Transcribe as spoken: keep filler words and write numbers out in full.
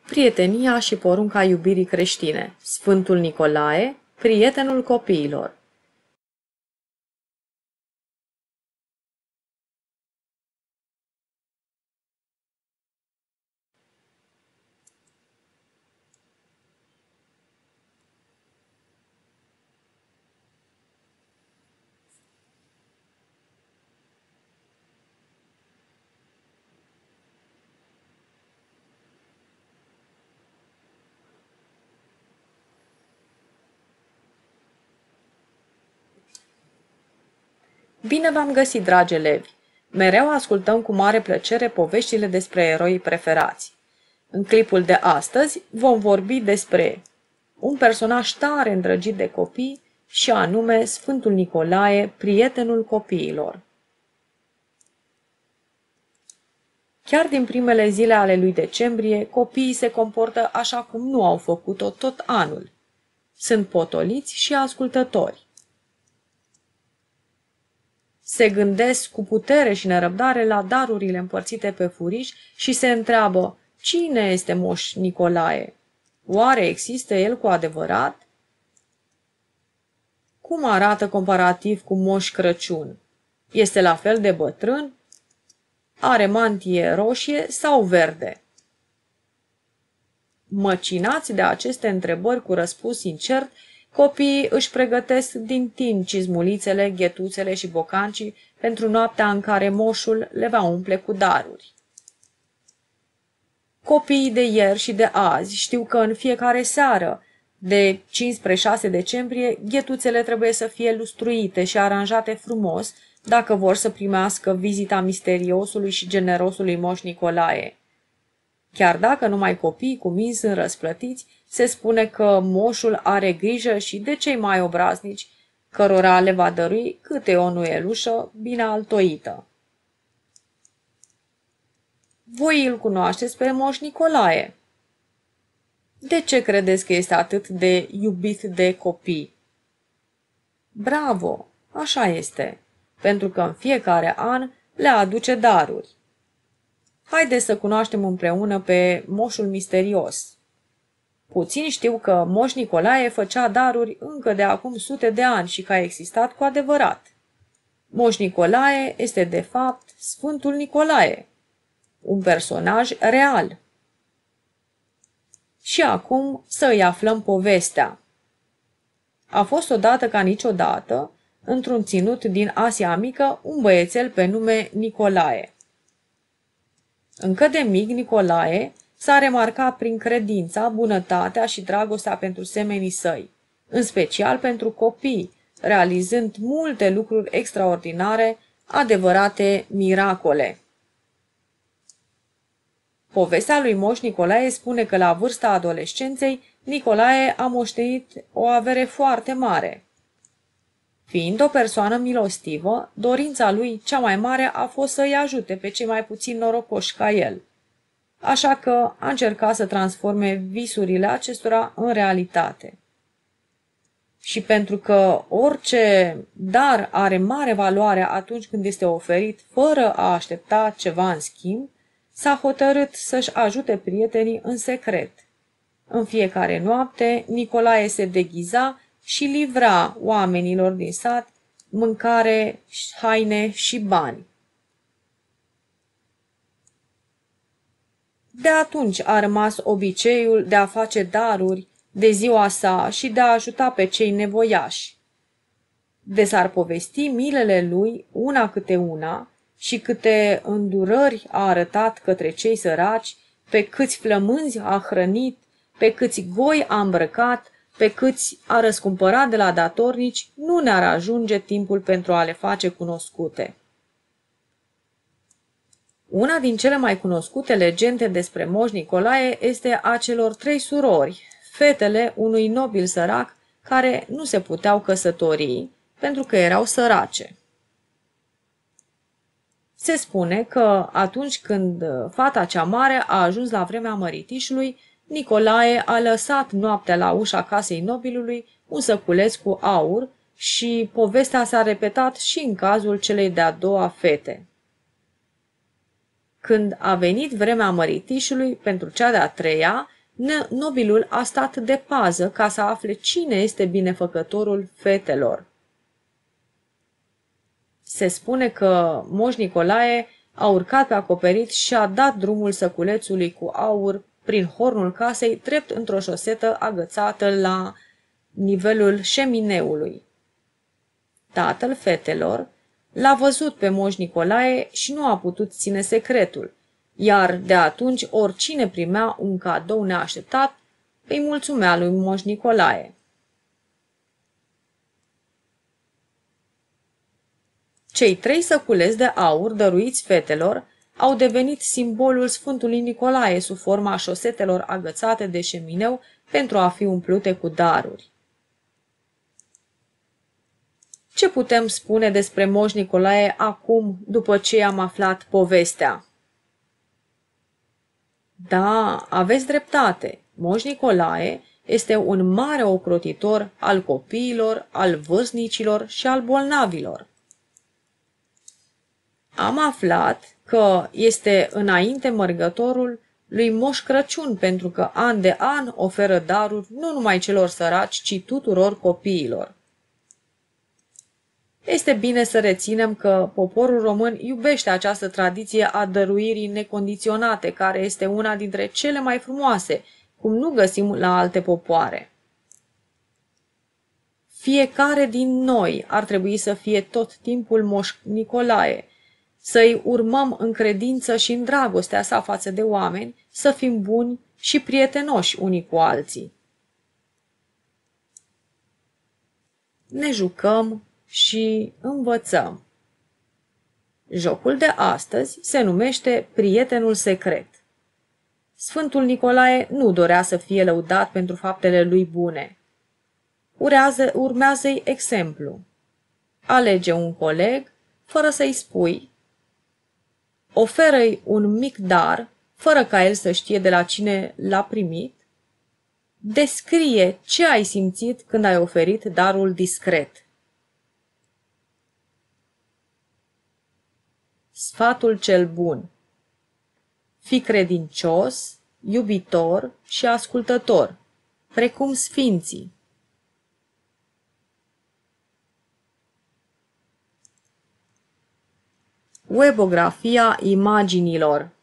Prietenia și porunca iubirii creștine. Sfântul Nicolae, prietenul copiilor. Bine v-am găsit, dragi elevi! Mereu ascultăm cu mare plăcere poveștile despre eroii preferați. În clipul de astăzi vom vorbi despre un personaj tare îndrăgit de copii și anume Sfântul Nicolae, prietenul copiilor. Chiar din primele zile ale lui decembrie, copiii se comportă așa cum nu au făcut-o tot anul. Sunt potoliți și ascultători. Se gândesc cu putere și nerăbdare la darurile împărțite pe furiș și se întreabă: cine este Moș Nicolae? Oare există el cu adevărat? Cum arată comparativ cu Moș Crăciun? Este la fel de bătrân? Are mantie roșie sau verde? Măcinați de aceste întrebări cu răspuns incert, copiii își pregătesc din timp cizmulițele, ghetuțele și bocancii pentru noaptea în care moșul le va umple cu daruri. Copiii de ieri și de azi știu că în fiecare seară de cinci spre șase decembrie ghetuțele trebuie să fie lustruite și aranjate frumos dacă vor să primească vizita misteriosului și generosului Moș Nicolae. Chiar dacă numai copiii cu minți sunt răsplătiți, se spune că moșul are grijă și de cei mai obraznici, cărora le va dărui câte o nuielușă bine altoită. Voi îl cunoașteți pe Moș Nicolae. De ce credeți că este atât de iubit de copii? Bravo, așa este, pentru că în fiecare an le aduce daruri. Haideți să cunoaștem împreună pe moșul misterios. Puțini știu că Moș Nicolae făcea daruri încă de acum sute de ani și că a existat cu adevărat. Moș Nicolae este de fapt Sfântul Nicolae, un personaj real. Și acum să îi aflăm povestea. A fost odată ca niciodată, într-un ținut din Asia Mică, un băiețel pe nume Nicolae. Încă de mic, Nicolae s-a remarcat prin credința, bunătatea și dragostea pentru semenii săi, în special pentru copii, realizând multe lucruri extraordinare, adevărate miracole. Povestea lui Moș Nicolae spune că la vârsta adolescenței, Nicolae a moștenit o avere foarte mare. Fiind o persoană milostivă, dorința lui cea mai mare a fost să-i ajute pe cei mai puțin norocoși ca el. Așa că a încercat să transforme visurile acestora în realitate. Și pentru că orice dar are mare valoare atunci când este oferit fără a aștepta ceva în schimb, s-a hotărât să-și ajute prietenii în secret. În fiecare noapte, Nicolae se deghiza și livra oamenilor din sat mâncare, haine și bani. De atunci a rămas obiceiul de a face daruri de ziua sa și de a ajuta pe cei nevoiași. De s-ar povesti milele lui una câte una și câte îndurări a arătat către cei săraci, pe câți flămânzi a hrănit, pe câți goi a îmbrăcat, pe câți a răscumpărat de la datornici, nu ne-ar ajunge timpul pentru a le face cunoscute. Una din cele mai cunoscute legende despre Moș Nicolae este a celor trei surori, fetele unui nobil sărac care nu se puteau căsători pentru că erau sărace. Se spune că atunci când fata cea mare a ajuns la vremea măritișului, Nicolae a lăsat noaptea la ușa casei nobilului un săculeț cu aur și povestea s-a repetat și în cazul celei de-a doua fete. Când a venit vremea măritișului pentru cea de-a treia, nobilul a stat de pază ca să afle cine este binefăcătorul fetelor. Se spune că Moș Nicolae a urcat pe acoperiș și a dat drumul săculețului cu aur prin hornul casei, drept într-o șosetă agățată la nivelul șemineului. Tatăl fetelor l-a văzut pe Moș Nicolae și nu a putut ține secretul, iar de atunci oricine primea un cadou neașteptat îi mulțumea lui Moș Nicolae. Cei trei săculeți de aur dăruiți fetelor au devenit simbolul Sfântului Nicolae sub forma șosetelor agățate de șemineu pentru a fi umplute cu daruri. Ce putem spune despre Moș Nicolae acum, după ce am aflat povestea? Da, aveți dreptate. Moș Nicolae este un mare ocrotitor al copiilor, al vârstnicilor și al bolnavilor. Am aflat că este înainte mărgătorul lui Moș Crăciun pentru că an de an oferă daruri nu numai celor săraci, ci tuturor copiilor. Este bine să reținem că poporul român iubește această tradiție a dăruirii necondiționate, care este una dintre cele mai frumoase, cum nu găsim la alte popoare. Fiecare din noi ar trebui să fie tot timpul Moș Nicolae, să-i urmăm în credință și în dragostea sa față de oameni, să fim buni și prietenoși unii cu alții. Ne jucăm și învățăm. Jocul de astăzi se numește Prietenul secret. Sfântul Nicolae nu dorea să fie lăudat pentru faptele lui bune. Urează, urmează-i exemplu. Alege un coleg fără să-i spui. Oferă-i un mic dar, fără ca el să știe de la cine l-a primit. Descrie ce ai simțit când ai oferit darul discret. Sfatul cel bun. Fii credincios, iubitor și ascultător, precum sfinții. Webografia imaginilor.